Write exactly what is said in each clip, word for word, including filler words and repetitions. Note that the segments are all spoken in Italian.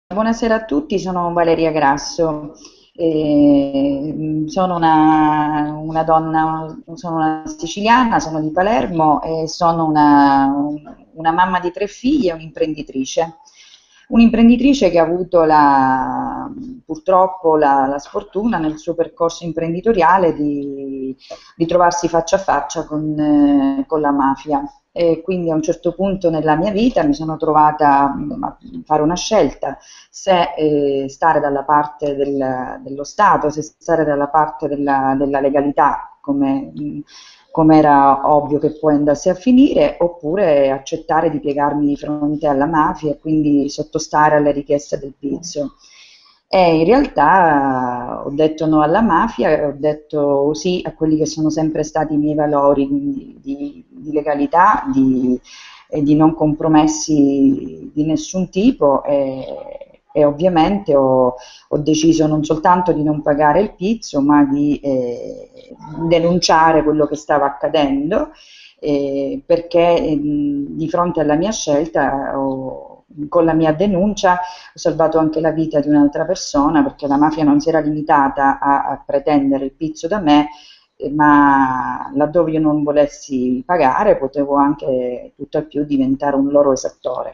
Buonasera a tutti, sono Valeria Grasso, e, sono una, una donna, sono una siciliana, sono di Palermo e sono una, una mamma di tre figli e un'imprenditrice. Un'imprenditrice che ha avuto la, purtroppo la, la sfortuna nel suo percorso imprenditoriale di, di trovarsi faccia a faccia con, eh, con la mafia. E quindi a un certo punto nella mia vita mi sono trovata a fare una scelta se eh, stare dalla parte del, dello Stato, se stare dalla parte della, della legalità, come, come era ovvio che poi andasse a finire, oppure accettare di piegarmi di fronte alla mafia e quindi sottostare alle richieste del pizzo. E in realtà ho detto no alla mafia e ho detto sì a quelli che sono sempre stati i miei valori, quindi di, di legalità, di, e di non compromessi di nessun tipo e, e ovviamente ho, ho deciso non soltanto di non pagare il pizzo, ma di eh, denunciare quello che stava accadendo, eh, perché eh, di fronte alla mia scelta ho, con la mia denuncia ho salvato anche la vita di un'altra persona, perché la mafia non si era limitata a, a pretendere il pizzo da me, eh, ma laddove io non volessi pagare potevo anche tutt'al più diventare un loro esattore.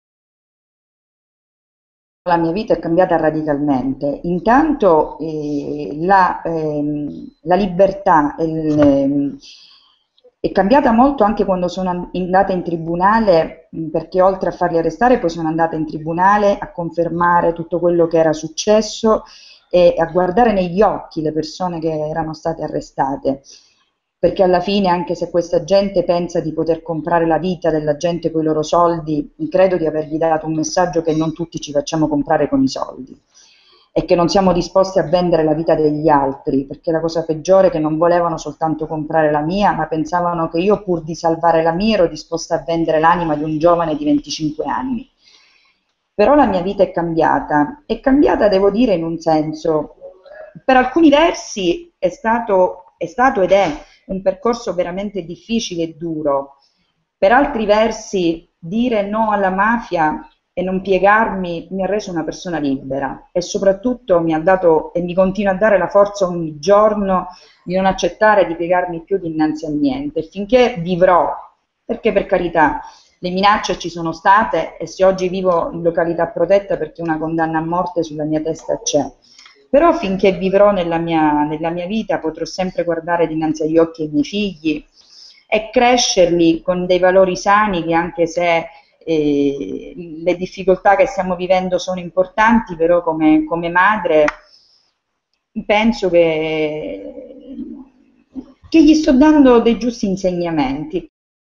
La mia vita è cambiata radicalmente. Intanto eh, la, ehm, la libertà e il, ehm, è cambiata molto anche quando sono an- andata in tribunale, mh, perché oltre a farli arrestare, poi sono andata in tribunale a confermare tutto quello che era successo e a guardare negli occhi le persone che erano state arrestate. Perché alla fine, anche se questa gente pensa di poter comprare la vita della gente con i loro soldi, credo di avergli dato un messaggio che non tutti ci facciamo comprare con i soldi e che non siamo disposti a vendere la vita degli altri, perché la cosa peggiore è che non volevano soltanto comprare la mia, ma pensavano che io pur di salvare la mia ero disposta a vendere l'anima di un giovane di venticinque anni. Però la mia vita è cambiata, è cambiata devo dire in un senso, per alcuni versi è stato, è stato ed è un percorso veramente difficile e duro, per altri versi dire no alla mafia e non piegarmi mi ha reso una persona libera e soprattutto mi ha dato e mi continua a dare la forza ogni giorno di non accettare di piegarmi più dinanzi a niente, finché vivrò, perché per carità le minacce ci sono state e se oggi vivo in località protetta perché una condanna a morte sulla mia testa c'è. Però finché vivrò nella mia, nella mia vita potrò sempre guardare dinanzi agli occhi i miei figli e crescerli con dei valori sani che anche se eh, le difficoltà che stiamo vivendo sono importanti, però come, come madre penso che, che gli sto dando dei giusti insegnamenti.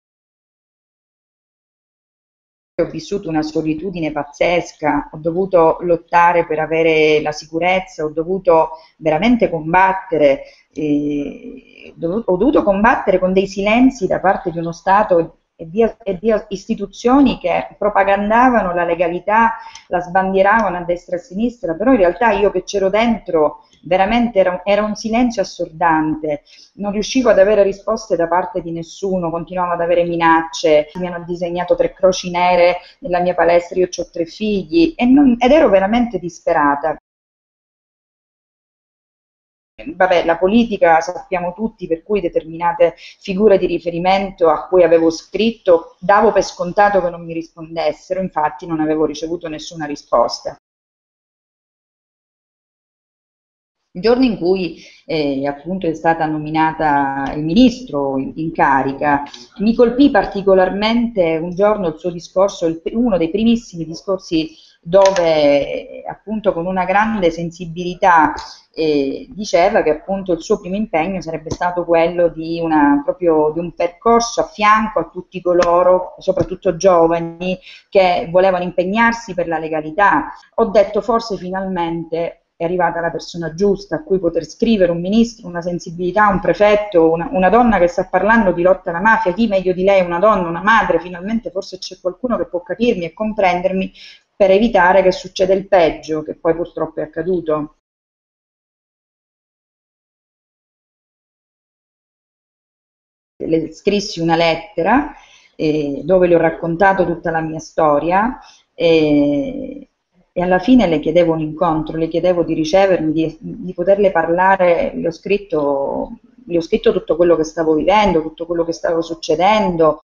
Ho vissuto una solitudine pazzesca, ho dovuto lottare per avere la sicurezza, ho dovuto veramente combattere, eh, dov- ho dovuto combattere con dei silenzi da parte di uno Stato e di, e di istituzioni che propagandavano la legalità, la sbandieravano a destra e a sinistra, però in realtà io che c'ero dentro veramente era, era un silenzio assordante, non riuscivo ad avere risposte da parte di nessuno, continuavo ad avere minacce, mi hanno disegnato tre croci nere nella mia palestra, io ho tre figli e non- ed ero veramente disperata. Vabbè, la politica sappiamo tutti, per cui determinate figure di riferimento a cui avevo scritto davo per scontato che non mi rispondessero, infatti non avevo ricevuto nessuna risposta. Il giorno in cui eh, appunto è stata nominata il ministro in, in carica, mi colpì particolarmente un giorno il suo discorso, il- uno dei primissimi discorsi dove eh, appunto con una grande sensibilità eh, diceva che appunto il suo primo impegno sarebbe stato quello di, una, proprio, di un percorso a fianco a tutti coloro, soprattutto giovani, che volevano impegnarsi per la legalità. Ho detto forse finalmente è arrivata la persona giusta a cui poter scrivere, un ministro, una sensibilità, un prefetto, una, una donna che sta parlando di lotta alla mafia, chi meglio di lei, una donna, una madre, finalmente forse c'è qualcuno che può capirmi e comprendermi per evitare che succeda il peggio, che poi purtroppo è accaduto. Le scrissi una lettera eh, dove le ho raccontato tutta la mia storia eh, e alla fine le chiedevo un incontro, le chiedevo di ricevermi, di, di poterle parlare, le ho scritto, le ho scritto tutto quello che stavo vivendo, tutto quello che stava succedendo.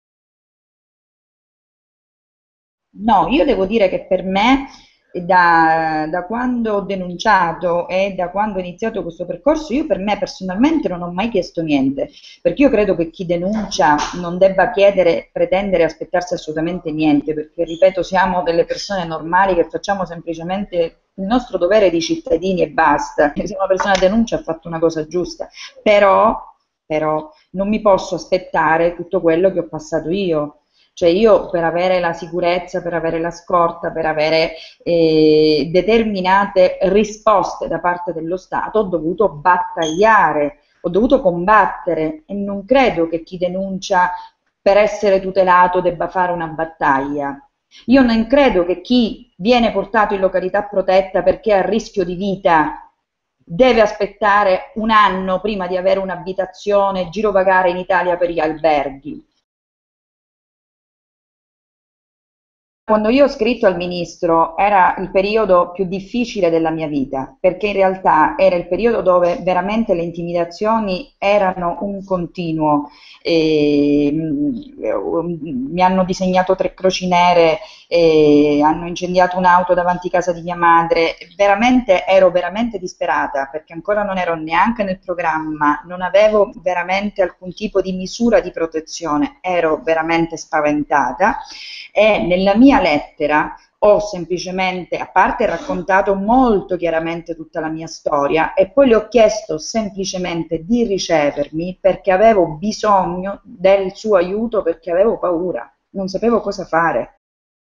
No, io devo dire che per me, da, da quando ho denunciato e da quando ho iniziato questo percorso, io per me personalmente non ho mai chiesto niente, perché io credo che chi denuncia non debba chiedere, pretendere, aspettarsi assolutamente niente, perché ripeto, siamo delle persone normali che facciamo semplicemente il nostro dovere di cittadini e basta. Se una persona denuncia ha fatto una cosa giusta, però, però non mi posso aspettare tutto quello che ho passato io. Cioè io per avere la sicurezza, per avere la scorta, per avere eh, determinate risposte da parte dello Stato ho dovuto battagliare, ho dovuto combattere e non credo che chi denuncia per essere tutelato debba fare una battaglia. Io non credo che chi viene portato in località protetta perché è a rischio di vita deve aspettare un anno prima di avere un'abitazione, girovagare in Italia per gli alberghi. Quando io ho scritto al ministro era il periodo più difficile della mia vita, perché in realtà era il periodo dove veramente le intimidazioni erano un continuo. E, mm, mi hanno disegnato tre croci nere, e hanno incendiato un'auto davanti a casa di mia madre. Veramente ero veramente disperata perché ancora non ero neanche nel programma, non avevo veramente alcun tipo di misura di protezione, ero veramente spaventata e nella mia lettera ho semplicemente, a parte raccontato molto chiaramente tutta la mia storia e poi le ho chiesto semplicemente di ricevermi perché avevo bisogno del suo aiuto, perché avevo paura, non sapevo cosa fare.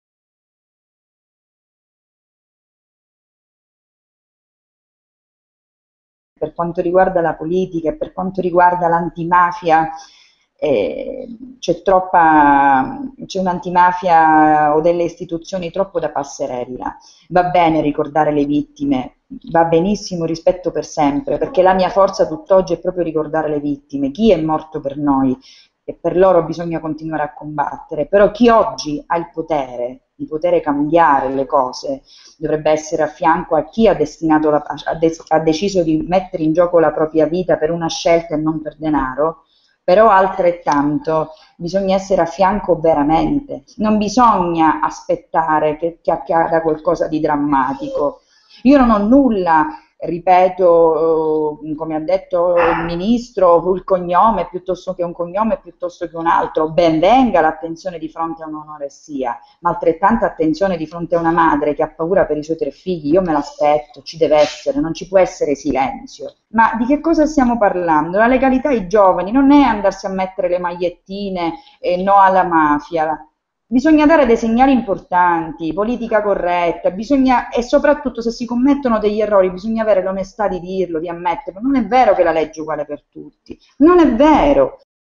Per quanto riguarda la politica e per quanto riguarda l'antimafia, eh, c'è troppa, c'è un'antimafia o delle istituzioni troppo da passerella. Va bene ricordare le vittime, va benissimo, rispetto per sempre, perché la mia forza tutt'oggi è proprio ricordare le vittime, chi è morto per noi, e per loro bisogna continuare a combattere, però chi oggi ha il potere di poter cambiare le cose dovrebbe essere a fianco a chi ha, destinato la, ha, de, ha deciso di mettere in gioco la propria vita per una scelta e non per denaro, però altrettanto bisogna essere a fianco veramente, non bisogna aspettare che, che accada qualcosa di drammatico. Io non ho nulla, ripeto, eh, come ha detto il ministro, il cognome piuttosto che un cognome piuttosto che un altro, ben venga l'attenzione di fronte a un'onoressia, ma altrettanta attenzione di fronte a una madre che ha paura per i suoi tre figli, io me l'aspetto, ci deve essere, non ci può essere silenzio. Ma di che cosa stiamo parlando? La legalità ai giovani non è andarsi a mettere le magliettine e no alla mafia. Bisogna dare dei segnali importanti, politica corretta, bisogna, e soprattutto se si commettono degli errori bisogna avere l'onestà di dirlo, di ammetterlo. Non è vero che la legge è uguale per tutti, non è vero.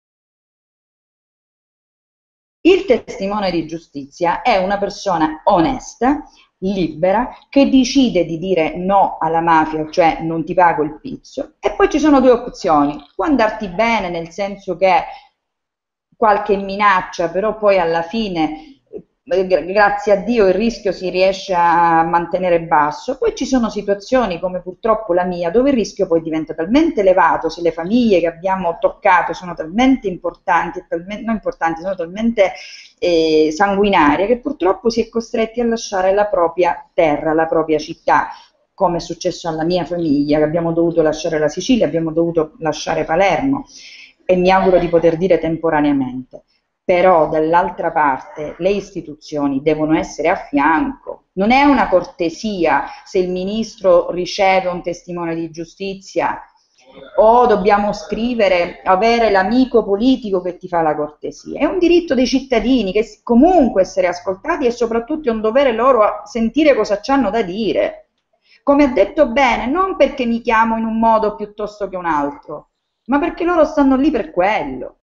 Il testimone di giustizia è una persona onesta, libera, che decide di dire no alla mafia, cioè non ti pago il pizzo. E poi ci sono due opzioni: può andarti bene nel senso che qualche minaccia, però poi alla fine, eh, grazie a Dio, il rischio si riesce a mantenere basso. Poi ci sono situazioni come purtroppo la mia, dove il rischio poi diventa talmente elevato, se le famiglie che abbiamo toccato sono talmente importanti, talmente, non importanti, sono talmente eh, sanguinarie, che purtroppo si è costretti a lasciare la propria terra, la propria città, come è successo alla mia famiglia, che abbiamo dovuto lasciare la Sicilia, abbiamo dovuto lasciare Palermo, e mi auguro di poter dire temporaneamente. Però dall'altra parte le istituzioni devono essere a fianco. Non è una cortesia se il ministro riceve un testimone di giustizia o dobbiamo scrivere, avere l'amico politico che ti fa la cortesia. È un diritto dei cittadini che comunque essere ascoltati, e soprattutto è un dovere loro a sentire cosa c'hanno da dire. Come ha detto bene, non perché mi chiamo in un modo piuttosto che un altro, ma perché loro stanno lì per quello.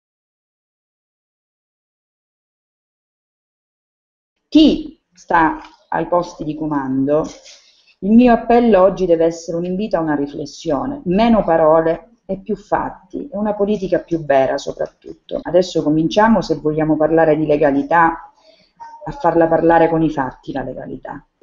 Chi sta ai posti di comando, il mio appello oggi deve essere un invito a una riflessione, meno parole e più fatti, e una politica più vera soprattutto. Adesso cominciamo, se vogliamo parlare di legalità, a farla parlare con i fatti la legalità.